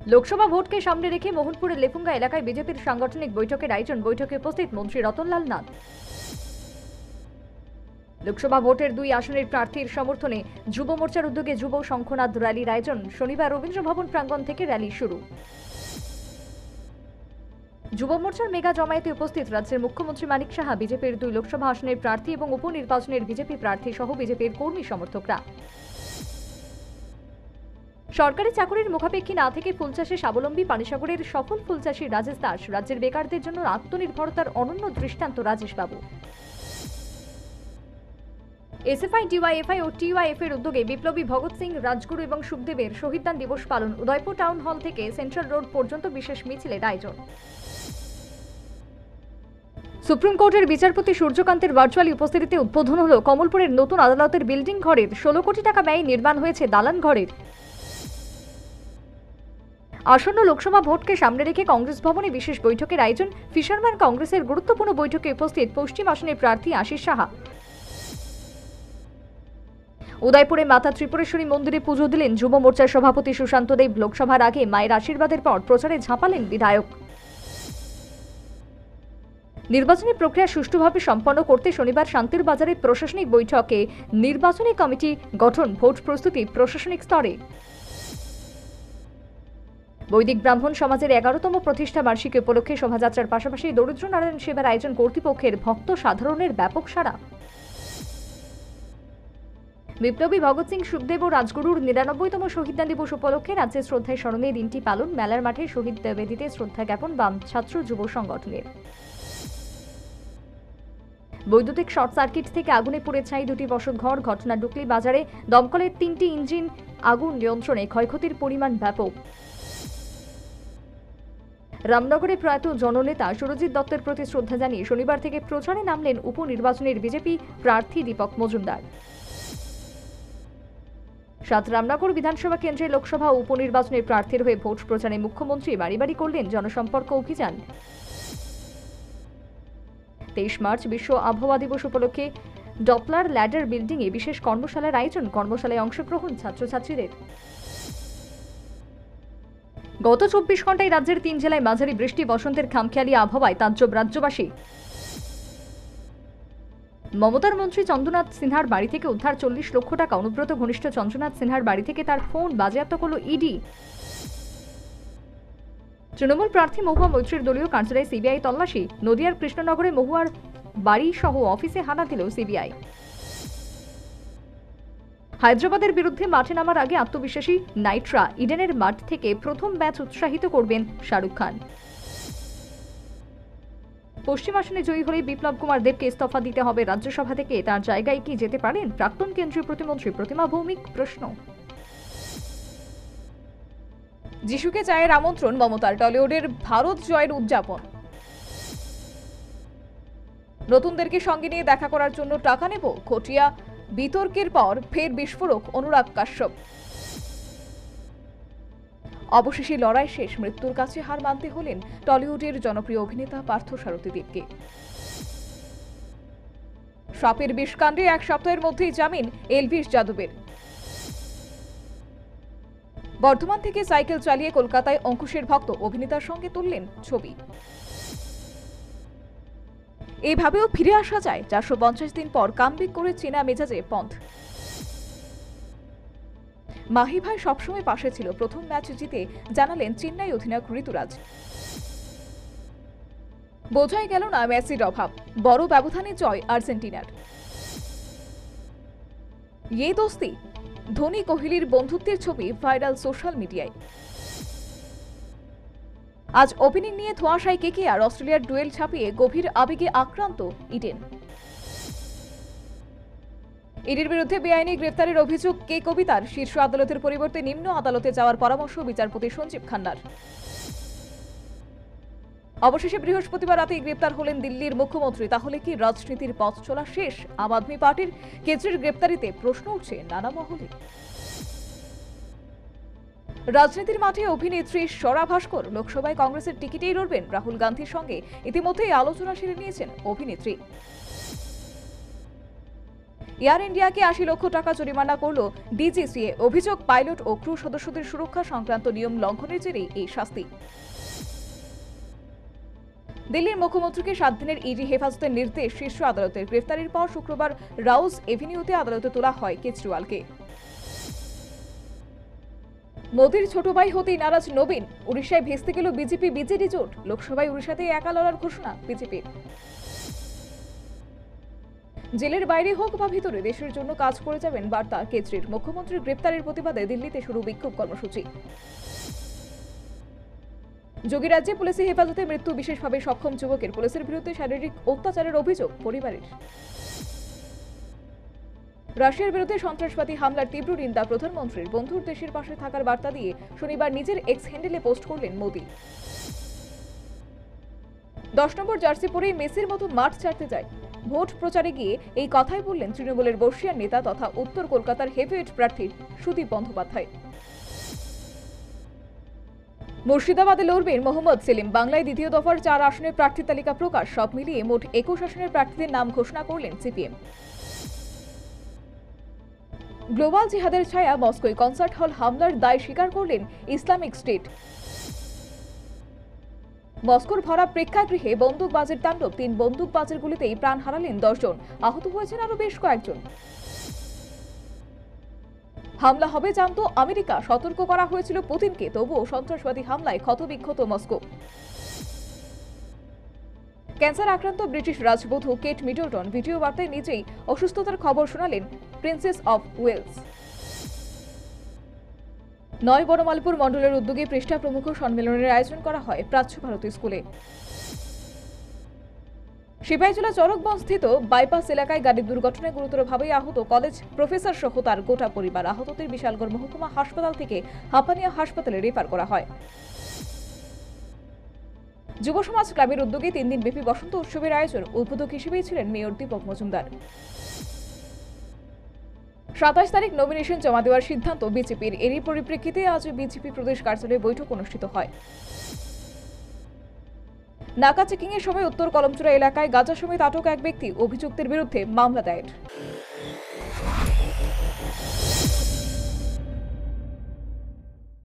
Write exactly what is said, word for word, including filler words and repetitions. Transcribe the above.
লোকসভা ভোটকে সামনে রেখে মোহনপুরের লেফুঙ্গা এলাকায় বিজেপির সাংগঠনিক বৈঠকের আয়োজন। বৈঠকে উপস্থিত মন্ত্রী রতনলাল নাথ। লোকসভা ভোটের দুই আসনের প্রার্থীর সমর্থনে যুব মোর্চার উদ্যোগে যুব শঙ্খনাদ র্যালির আয়োজন। শনিবার রবীন্দ্র ভবন প্রাঙ্গণ থেকে র্যালি শুরু। যুব মোর্চার মেগা জমায়েতে উপস্থিত রাজ্যের মুখ্যমন্ত্রী মানিক সাহা, বিজেপির দুই লোকসভা আসনের প্রার্থী এবং উপনির্বাচনের বিজেপি প্রার্থী সহ বিজেপির কর্মী সমর্থকরা। সরকারি চাকরির মুখাপেক্ষী না থেকে ফুল চাষে স্বাবলম্বী পানিসাগরের সফল ফুল চাষী রাজেশ দাস। রাজ্যের বেকারদের জন্য আত্মনির্ভরতার অনন্য দৃষ্টান্ত রাজেশ বাবু। এসএফআই, ডিওয়াইএফআই ও টিওয়াইএফ এর উদ্যোগে বিপ্লবী ভগৎ সিং, রাজগুরু এবং সুখদেবের শহীদদান দিবস পালন। উদয়পুর টাউন হল থেকে সেন্ট্রাল রোড পর্যন্ত বিশেষ মিছিলের আয়োজন। সুপ্রিম কোর্টের বিচারপতি সূর্যকান্তের ভার্চুয়ালি উপস্থিতিতে উদ্বোধন হল কমলপুরের নতুন আদালতের বিল্ডিং ঘরের। ষোলো কোটি টাকা ব্যয়ে নির্মাণ হয়েছে দালান ঘরের। আসন্ন লোকসভা ভোটকে সামনে রেখে কংগ্রেস ভবনে বিশেষ বৈঠকের আয়োজন। ফিশারম্যান কংগ্রেসের গুরুত্বপূর্ণ বৈঠকে উপস্থিত পশ্চিম আসনের প্রার্থী আশিস সাহা। উদয়পুরে মাতা ত্রিপুরেশ্বরী মন্দিরে পুজো দিলেন যুব মোর্চার সভাপতি সুশান্ত দেব। লোকসভার আগে মায়ের আশীর্বাদের পর প্রচারে ঝাঁপালেন বিধায়ক। নির্বাচনী প্রক্রিয়া সুষ্ঠুভাবে সম্পন্ন করতে শনিবার শান্তির বাজারে প্রশাসনিক বৈঠকে নির্বাচনী কমিটি গঠন। ভোট প্রস্তুতি প্রশাসনিক স্তরে। বৈদিক ব্রাহ্মণ সমাজের এগারোতম প্রতিষ্ঠা বার্ষিকী উপলক্ষে শোভাযাত্রার পাশাপাশি দরিদ্র নারায়ণ সেবার আয়োজন। কর্তৃপক্ষের ভক্ত সাধারণের ব্যাপক সাড়া। বিপ্লবী ভগৎ সিং, সুখদেব ও রাজগুরুর নিরানব্বইতম শহীদদান দিবস উপলক্ষে রাজ্যে শ্রদ্ধায় স্মরণে দিনটি পালন। মেলার মাঠে শহীদ বেদিতে শ্রদ্ধা জ্ঞাপন বাম ছাত্র যুব সংগঠনের। বৈদ্যুতিক শর্ট সার্কিট থেকে আগুনে পুড়ে ছাই দুটি বসতঘর। ঘটনা ডুকলি বাজারে। দমকলের তিনটি ইঞ্জিন আগুন নিয়ন্ত্রণে। ক্ষয়ক্ষতির পরিমাণ ব্যাপক। রামনগরে প্রয়াত জননেতা সুরজিৎ দত্তের প্রতি শ্রদ্ধা জানিয়ে শনিবার থেকে প্রচারে নামলেন উপনির্বাচনের বিজেপি প্রার্থী দীপক মজুমদার। সাত রামনগর বিধানসভা কেন্দ্রে লোকসভা উপনির্বাচনের প্রার্থীর হয়ে ভোট প্রচারে মুখ্যমন্ত্রী বাড়ি বাড়ি করলেন জনসম্পর্ক অভিযান। তেইশ মার্চ বিশ্ব আবহাওয়া দিবস উপলক্ষে ডপলার ল্যাডার বিল্ডিং এ বিশেষ কর্মশালার আয়োজন। কর্মশালায় অংশগ্রহণ ছাত্রছাত্রীদের। গত চব্বিশ ঘন্টায় রাজ্যের তিন জেলায় মাঝারি বৃষ্টি। বসন্তের খামখেয়ালি আবহাওয়ায় তাজ্জব রাজ্যবাসী। মমতার মন্ত্রী চন্দ্রনাথ সিনহার বাড়ি থেকে উদ্ধার চল্লিশ লক্ষ টাকা। অনুব্রত ঘনিষ্ঠ চন্দ্রনাথ সিনহার বাড়ি থেকে তার ফোন বাজেয়াপ্ত করল ইডি। তৃণমূল প্রার্থী মহুয়া মৈত্রীর দলীয় কার্যালয়ে সিবিআই তল্লাশি। নদিয়ার কৃষ্ণনগরে মহুয়ার বাড়ি সহ অফিসে হানা দিল সিবিআই। হায়দ্রাবাদের বিরুদ্ধে মাঠে নামার আগে আত্মবিশ্বাসী নাইট্রা। ইডেনের মাঠ থেকে প্রথম ম্যাচ উৎসাহিত করবেন শাহরুখ খান। পশ্চিম আসনে জয়ী হলে বিপ্লব কুমার দেবকে ইস্তফা দিতে হবে রাজ্যসভা থেকে। তার জায়গায় কি যেতে পারেন প্রাক্তন কেন্দ্রীয় প্রতিমন্ত্রী প্রতিমা ভৌমিক? প্রশ্ন। যিশুকে চায়ের আমন্ত্রণ মমতার। টলিউডের ভারত জয়ের উদযাপন। নতুনদেরকে সঙ্গে নিয়ে দেখা করার জন্য টাকা নেব। খটিয়া বিতর্কের পর ফের বিস্ফোরক অনুরাগ কাশ্যপ। অবশেষে লড়াই শেষ। মৃত্যুর কাছে হার মানতে হলেন টলিউডের জনপ্রিয় অভিনেতা পার্থসারথী দেবকে। সাপের বিষকাণ্ডে এক সপ্তাহের মধ্যেই জামিন এলভিস যাদবের। বর্ধমান থেকে সাইকেল চালিয়ে কলকাতায় অঙ্কুশের ভক্ত অভিনেতার সঙ্গে তুললেন ছবি। এইভাবেও ফিরে আসা যায়। চারশো পঞ্চাশ দিন পর কামব্যাক করে চেনা মেজাজে পন্থ। মাহি ভাই সবসময় পাশে ছিল। প্রথম ম্যাচ জিতে জানালেন চেন্নাই অধিনায়ক ঋতুরাজ। বোঝাই গেল না মেসির অভাব। বড় ব্যবধানে জয় আর্জেন্টিনার। ये দোস্তি। ধোনি কোহলির বন্ধুত্বের ছবি ভাইরাল সোশ্যাল মিডিয়ায়। আজ ওপেনিং নিয়ে ধোঁয়াশায় কেকেআর। অস্ট্রেলিয়ার ডুয়েল ছাপিয়ে গভীর আবেগে আক্রান্ত ইডেন। ইডির বিরুদ্ধে বেআইনি গ্রেফতারের অভিযোগ কে কবিতার। শীর্ষ আদালতের পরিবর্তে নিম্ন আদালতে যাওয়ার পরামর্শ বিচারপতি সঞ্জীব খান্নার। অবশেষে বৃহস্পতিবার রাতে গ্রেপ্তার হলেন দিল্লির মুখ্যমন্ত্রী। তাহলে কি রাজনীতির পথ চলা শেষ আম আদমি পার্টির? কেজরির গ্রেপ্তারিতে প্রশ্ন উঠছে নানা মহলে। রাজনীতির মাঠে অভিনেত্রী স্বরা ভাস্কর। লোকসভায় কংগ্রেসের টিকিটেই লড়বেন রাহুল গান্ধীর সঙ্গে। ইতিমধ্যেই আলোচনা সেরে নিয়েছেন অভিনেত্রী। এয়ার ইন্ডিয়াকে আশি লক্ষ টাকা জরিমানা করল ডিজিসিএ। অভিযোগ, পাইলট ও ক্রু সদস্যদের সুরক্ষা সংক্রান্ত নিয়ম লঙ্ঘনের জেরেই এই শাস্তি। দিল্লির মুখ্যমন্ত্রীকে সাত দিনের ইডি হেফাজতের নির্দেশ শীর্ষ আদালতের। গ্রেফতারির পর শুক্রবার রাউজ এভিনিউতে আদালতে তোলা হয় কেজরিওয়ালকে। মোদির ছোট ভাই হতেই নারাজ নবীন। উড়িষ্যায় ভেস্তে গেল বিজেপি বিজেডি জোট। লোকসভায় উড়িষ্যাতে একা লড়ার ঘোষণা বিজেপির। জেলের বাইরে হোক বা ভিতরে দেশের জন্য কাজ করে যাবেন বার্তা কেজরির। মুখ্যমন্ত্রীর গ্রেপ্তারের প্রতিবাদে দিল্লিতে শুরু বিক্ষোভ কর্মসূচি। যোগীরাজ্যে পুলিশি হেফাজতে মৃত্যু বিশেষভাবে সক্ষম যুবকের। পুলিশের বিরুদ্ধে শারীরিক অত্যাচারের অভিযোগ পরিবারের। রাশিয়ার বিরুদ্ধে সন্ত্রাসবাদী হামলার তীব্র নিন্দা প্রধানমন্ত্রীর। বন্ধুর দেশের পাশে থাকার বার্তা দিয়ে শনিবার নিজের এক্স হ্যান্ডেলে পোস্ট করলেন মোদি। দশ নম্বর জার্সি পরেই মেসির মতো মাঠ ছাড়তে যায়। ভোট প্রচারে গিয়ে এই কথাই বললেন তৃণমূলের বর্ষিয়ান নেতা তথা উত্তর কলকাতার হেভিওয়েট প্রার্থী সুদীপ বন্দ্যোপাধ্যায়। মুর্শিদাবাদে লড়বেন মোহাম্মদ সেলিম। বাংলায় দ্বিতীয় দফার চার আসনের প্রার্থী তালিকা প্রকাশ। সব মিলিয়ে মোট একুশ আসনের প্রার্থীদের নাম ঘোষণা করলেন সিপিএম। গ্লোবাল জিহাদের ছায়া মস্কোয়। কনসার্ট হল হামলার দায় স্বীকার করলেন ইসলামিক স্টেট। মস্কোর ভরা প্রেক্ষাগৃহে বন্দুকবাজের তাণ্ডব। তিন বন্দুকবাজের গুলিতেই প্রাণ হারালেন দশ জন। আহত হয়েছেন আরো বেশ কয়েকজন। হামলা হবে জানত আমেরিকা। সতর্ক করা হয়েছিল পুতিনকে, তবুও সন্ত্রাসবাদী হামলায় ক্ষতবিক্ষত মস্কো। ক্যান্সার আক্রান্ত ব্রিটিশ রাজবধূ কেট মিডলটন ভিডিও বার্তায় নিজেই অসুস্থতার খবর শোনালেন প্রিন্সেস অফ ওয়েলস। নয় বনমালপুর মণ্ডলের উদ্যোগে পৃষ্ঠা প্রমুখ সম্মেলনের আয়োজন করা হয় প্রাচ্য ভারতী স্কুলে। সিপাহীজলা চরকবন স্থিত বাইপাস এলাকায় গাড়ির দুর্ঘটনায় গুরুতরভাবে আহত কলেজ প্রফেসর সহ তার গোটা পরিবার। আহতদের বিশালগড় মহকুমা হাসপাতাল থেকে হাপানিয়া হাসপাতালে রেফার করা হয়। যুব সমাজ ক্লাবের উদ্যোগে তিন দিন ব্যাপী বসন্ত উৎসবের আয়োজন। উদ্বোধক হিসেবেই ছিলেন মেয়র দীপক মজুমদার। সাতাশ তারিখ নমিনেশন জমা দেওয়ার সিদ্ধান্ত বিজেপির। এরই পরিপ্রেক্ষিতে আজ বিজেপি প্রদেশ কার্যালয়ে বৈঠক অনুষ্ঠিত হয়। নাকা চেকিং এর সময় উত্তর কলমচূড়া এলাকায় গাঁজা সমেত আটক এক ব্যক্তি। অভিযুক্তের বিরুদ্ধে মামলা দায়ের।